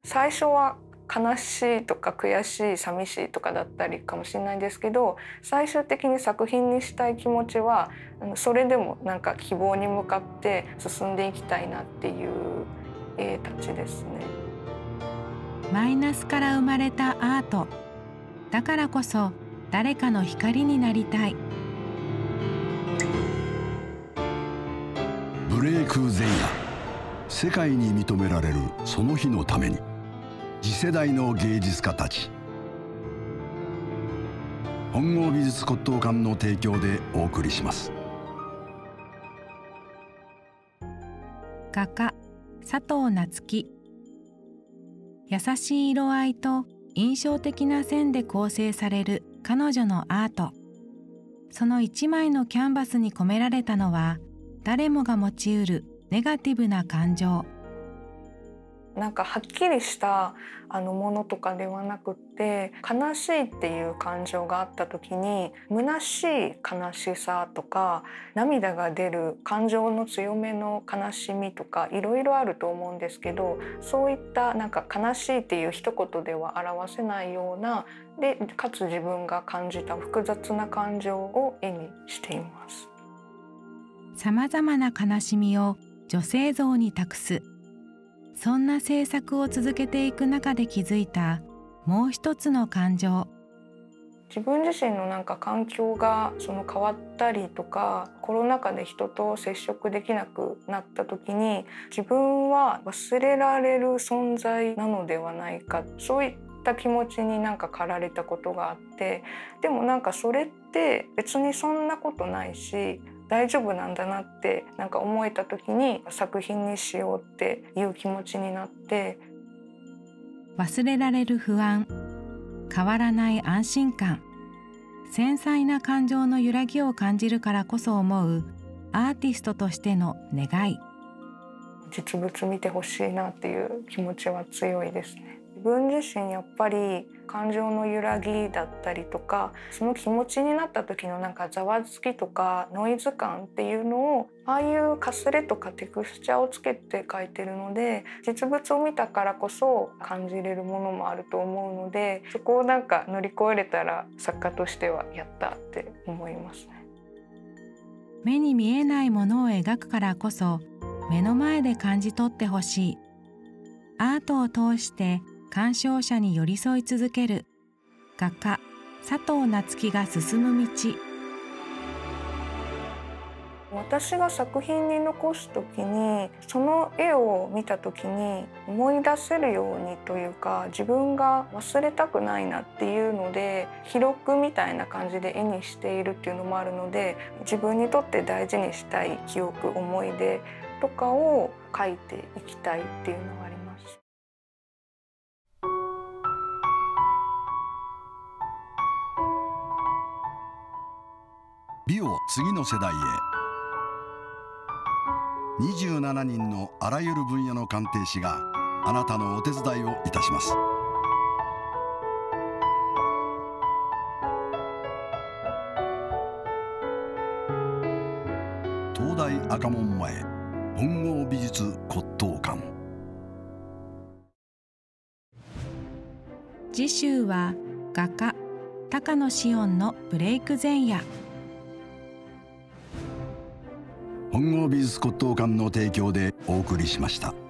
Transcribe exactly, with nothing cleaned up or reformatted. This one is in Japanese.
最初は悲しいとか悔しい寂しいとかだったりかもしれないんですけど、最終的に作品にしたい気持ちはそれでもなんか希望に向かって進んでいきたいなっていう絵たちですね。 マイナスから生まれたアートだからこそ誰かの光になりたい。 ブレイク前夜、世界に認められるその日のために、次世代の芸術家たち。本郷美術骨董館の提供でお送りします。 画家佐藤夏樹。優しい色合いと印象的な線で構成される彼女のアート。その一枚のキャンバスに込められたのは、誰もが持ちうるネガティブな感情。 なんかはっきりしたあのものとかではなくって、悲しいっていう感情があった時に虚しい悲しさとか涙が出る感情の強めの悲しみとかいろいろあると思うんですけど、そういったなんか悲しいっていう一言では表せないようなで、かつ自分が感じた複雑な感情を絵にしています。 さまざまな悲しみを女性像に託す。そんな制作を続けていく中で気づいたもう一つの感情。 自分自身のなんか環境がその変わったりとか、コロナ禍で人と接触できなくなった時に自分は忘れられる存在なのではないか、そういった気持ちになんか駆られたことがあって、でもなんかそれって別にそんなことないし大丈夫なんだなってなんか思えた時に作品にしようっていう気持ちになって。 忘れられる不安、変わらない安心感、繊細な感情の揺らぎを感じるからこそ思うアーティストとしての願い。 実物見てほしいなっていう気持ちは強いですね。自分自身やっぱり感情の揺らぎだったりとか、その気持ちになった時のなんかざわつきとかノイズ感っていうのをああいうかすれとかテクスチャーをつけて描いてるので、実物を見たからこそ感じれるものもあると思うので、そこをなんか乗り越えれたら作家としてはやったって思いますね。 目に見えないものを描くからこそ目の前で感じ取ってほしい。アートを通して鑑賞者に寄り添い続ける画家佐藤夏樹が進む道。 私が作品に残す時にその絵を見た時に思い出せるようにというか、自分が忘れたくないなっていうので記録みたいな感じで絵にしているっていうのもあるので、自分にとって大事にしたい記憶思い出とかを描いていきたいっていうのがあります。 美を次の世代へ。にじゅうななにんのあらゆる分野の鑑定士があなたのお手伝いをいたします。東大赤門前本郷美術骨董館。 次週は画家高野紫音のブレイク前夜。 本郷美術骨董館の提供でお送りしました。